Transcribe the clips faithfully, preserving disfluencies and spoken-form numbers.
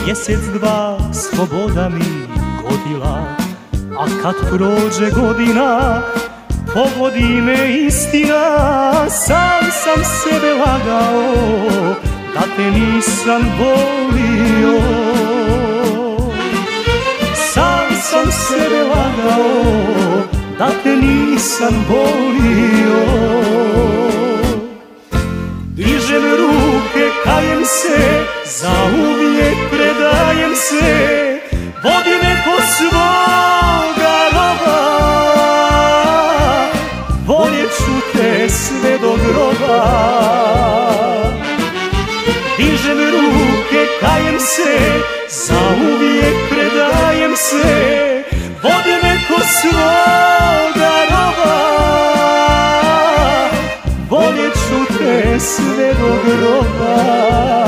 Mjesec dva sloboda mi godila, a kad prođe godina pogodi me istina. Sam sam sebe lagao da te nisam volio, sam sam sebe lagao da te nisam volio. Dižem ruke, kajem se, zauvijek predajem se, vodi me ko svoga roba, voljet ću te sve do groba. Dižem ruke, kajem se, zauvijek predajem se, vodi me ko svoga roba, voljet ću te sve do groba.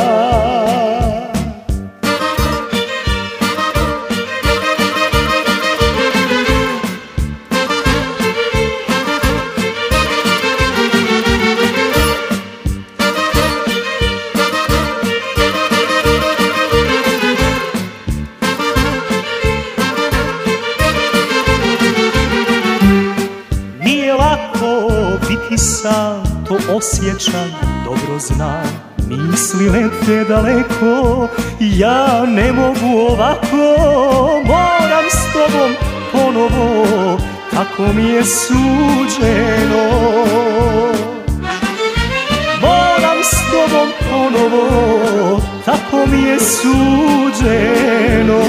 Biti sam, to osjećam, dobro znam. Misli lete daleko, ja ne mogu ovako. Moram s tobom ponovo, tako mi je suđeno. Moram s tobom ponovo, tako mi je suđeno.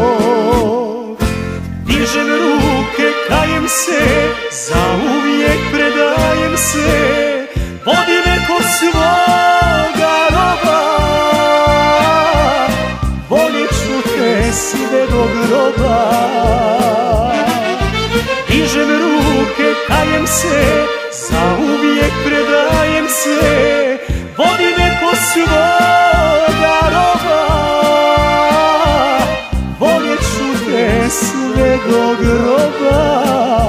Dižem ruke, kajem se, zauvijek predajem se, vodi me ko svoga roba, voljet ću te sve do groba. Dižem ruke, kajem se, zauvijek predajem se, vodi me ko svoga roba, voljet ću te sve do groba.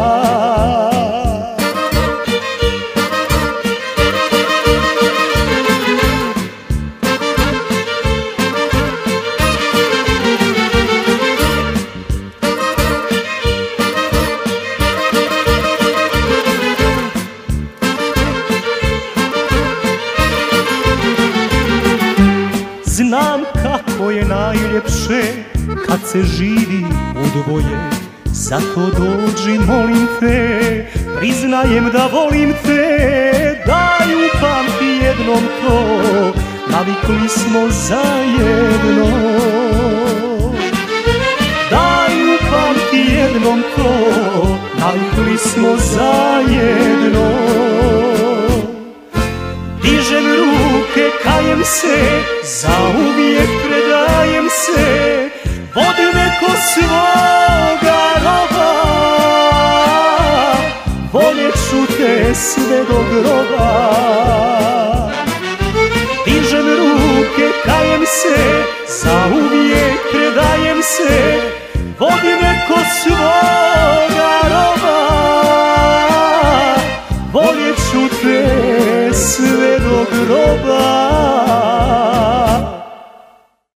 Znam kako je najljepše kad se živi u dvoje, zato dođi molim te, priznajem da volim te. Daj upamti jednom to, navikli smo zajedno. Daj upamti jednom to, navikli smo zajedno. Dižem ruke, kajem se, zauvijek predajem se, vodi me ko svoga roba, voljet ću te sve do groba. Dižem ruke, kajem se, zauvijek predajem se, vodi me ko svoga roba, voljet ću te sve do groba.